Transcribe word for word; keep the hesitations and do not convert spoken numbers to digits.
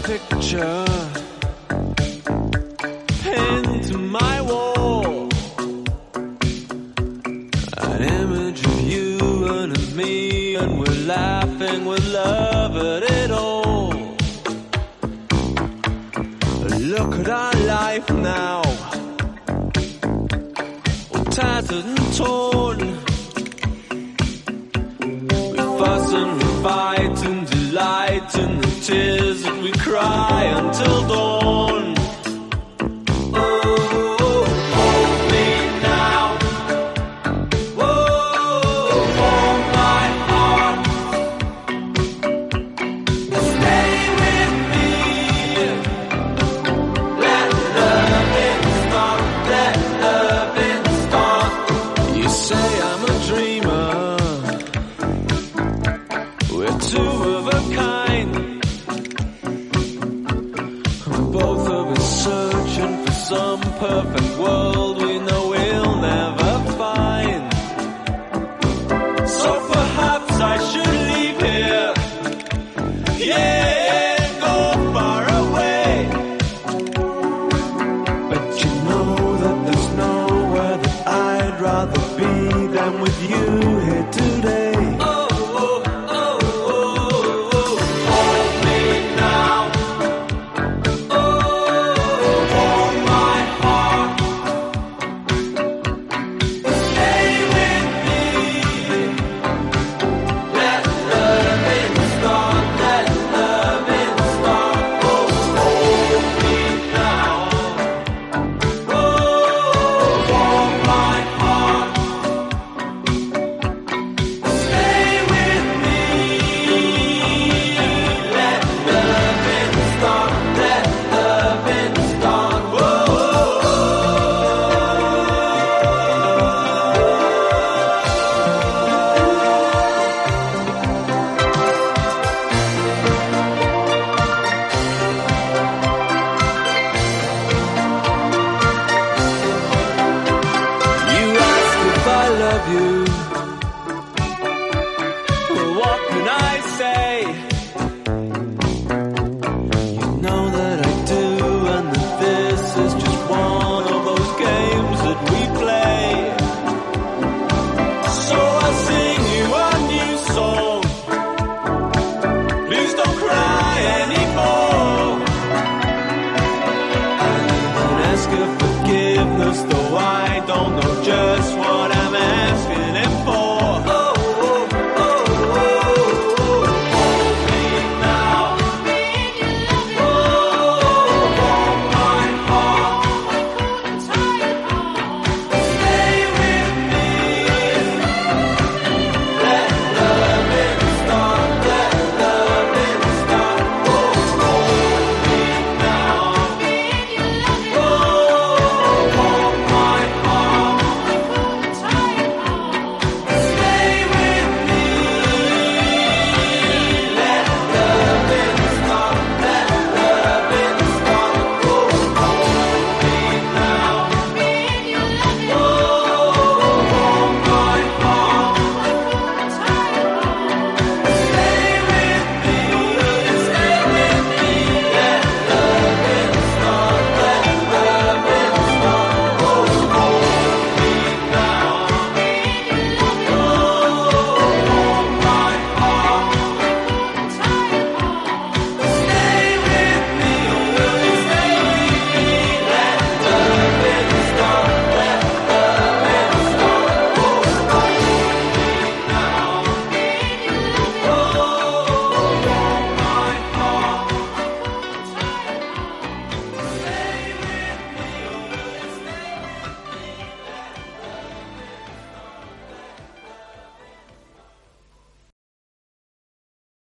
picture pinned to my wall, an image of you and of me, and we're laughing with love at it all. Look at our life now, all tattered and torn. We fuss and we fight and delight in the tears that we cry until dawn. Oh, hold me now. Whoa, hold my heart. Stay with me. Let loving start. Let loving start. You say I'm a dreamer. We're two of a kind. Both of us searching for some perfect